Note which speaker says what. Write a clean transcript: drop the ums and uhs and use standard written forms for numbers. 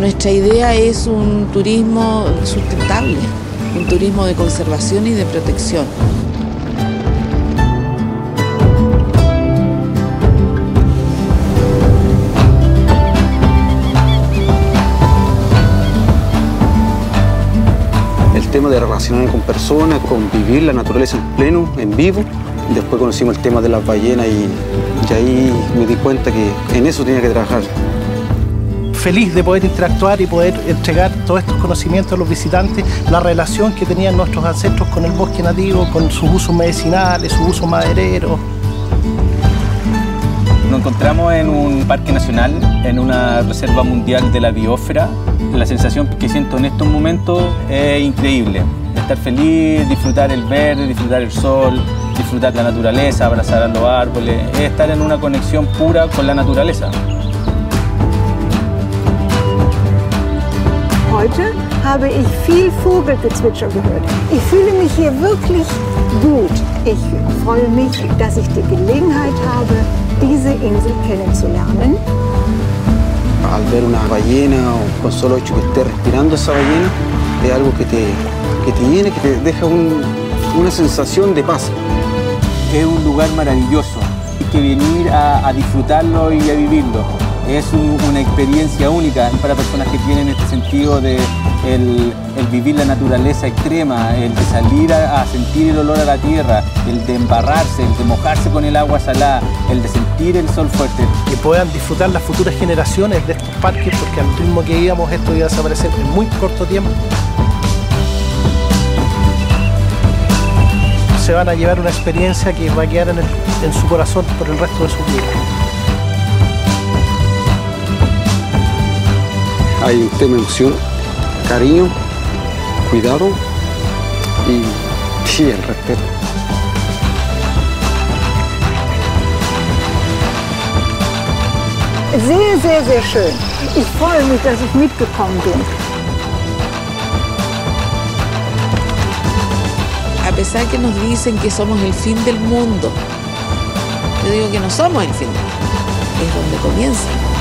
Speaker 1: Nuestra idea es un turismo sustentable, un turismo de conservación y de protección.
Speaker 2: El tema de relacionarnos con personas, convivir la naturaleza en pleno, en vivo. Después conocimos el tema de las ballenas y ahí me di cuenta que en eso tenía que trabajar.
Speaker 3: Feliz de poder interactuar y poder entregar todos estos conocimientos a los visitantes, la relación que tenían nuestros ancestros con el bosque nativo, con sus usos medicinales, sus usos madereros.
Speaker 4: Nos encontramos en un parque nacional, en una reserva mundial de la biosfera. La sensación que siento en estos momentos es increíble. Estar feliz, disfrutar el verde, disfrutar el sol, disfrutar la naturaleza, abrazar a los árboles, es estar en una conexión pura con la naturaleza.
Speaker 5: Heute habe ich viel Vogelgezwitscher gehört. Ich fühle mich hier wirklich gut. Ich freue mich, dass ich die Gelegenheit habe, diese Insel kennenzulernen.
Speaker 2: Al ver una ballena o con solo hecho que esté respirando esa ballena, es algo que te llena, que te deja una sensación de paz.
Speaker 4: Es un lugar maravilloso, hay que venir a disfrutarlo y a vivirlo. Es una experiencia única para personas que tienen este sentido de el vivir la naturaleza extrema, el de salir a sentir el olor a la tierra, el de embarrarse, el de mojarse con el agua salada, el de sentir el sol fuerte.
Speaker 3: Que puedan disfrutar las futuras generaciones de estos parques, porque al ritmo que íbamos esto iba a desaparecer en muy corto tiempo. Se van a llevar una experiencia que va a quedar en su corazón por el resto de su vida.
Speaker 2: Hay un tema de emoción, cariño, cuidado y el respeto.
Speaker 5: Sehr, sehr, sehr schön. Ich freue mich, dass ich mitgekommen bin.
Speaker 1: A pesar que nos dicen que somos el fin del mundo, yo digo que no somos el fin del mundo, es donde comienza.